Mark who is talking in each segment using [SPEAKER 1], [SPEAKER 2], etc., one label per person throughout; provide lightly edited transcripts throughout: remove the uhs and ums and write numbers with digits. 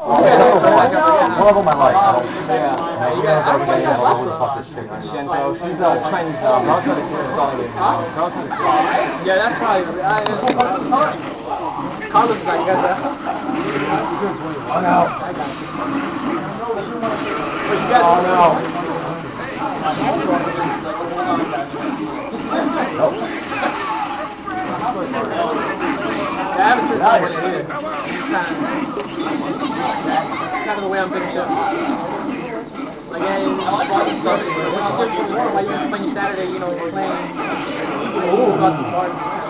[SPEAKER 1] One of them I like.
[SPEAKER 2] Yeah.
[SPEAKER 1] You guys are okay. I don't know who the fuck this chick is.
[SPEAKER 2] Shento, she's a Chinese Culture the Kid. Culture the Kid.
[SPEAKER 3] Yeah, that's why. Carlos is like, you guys ready?
[SPEAKER 1] Oh no.
[SPEAKER 3] I got you.
[SPEAKER 1] Oh no.
[SPEAKER 3] Yeah, I haven't turned that one either. It's kind of the way I'm thinking too. Like, yeah, you just stuff. Once you turn 21, why you just spend your Saturday, you know, playing, go out to bars and stuff.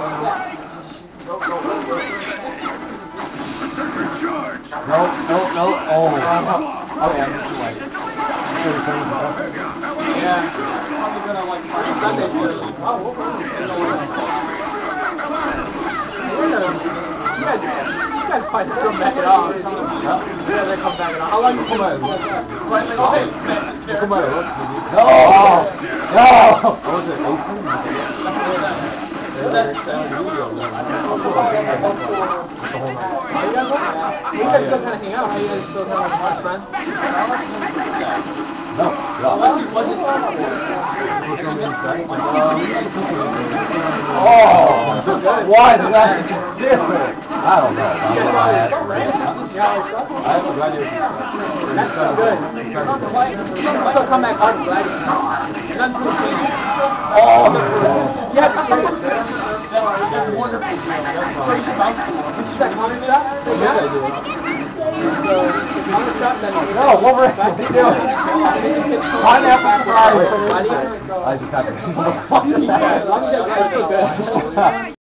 [SPEAKER 1] No. Oh yeah, this is like.
[SPEAKER 3] Yeah. Probably gonna like party Sundays too. You guys probably come back it off. Yeah, they come back it off. How long you come back?
[SPEAKER 1] Come on, no! What was it, Mason?
[SPEAKER 3] You guys still kind of hang out, right? You guys still kind of like friends?
[SPEAKER 1] No.
[SPEAKER 3] Unless he wasn't.
[SPEAKER 1] Why did I just do it? I don't know.
[SPEAKER 3] You guys saw your stuff, right?
[SPEAKER 1] I haven't graduated.
[SPEAKER 3] That's so good. You can still come back hard and glad nothing's really changed. You have to change, man. That's wonderful. So you should bounce. You just that counter chop? Yeah. The counter chop, then
[SPEAKER 1] No, Wolverine. What are you doing? Pineapple surprise. I just got to. What the fuck is that?
[SPEAKER 3] As long as you have still good.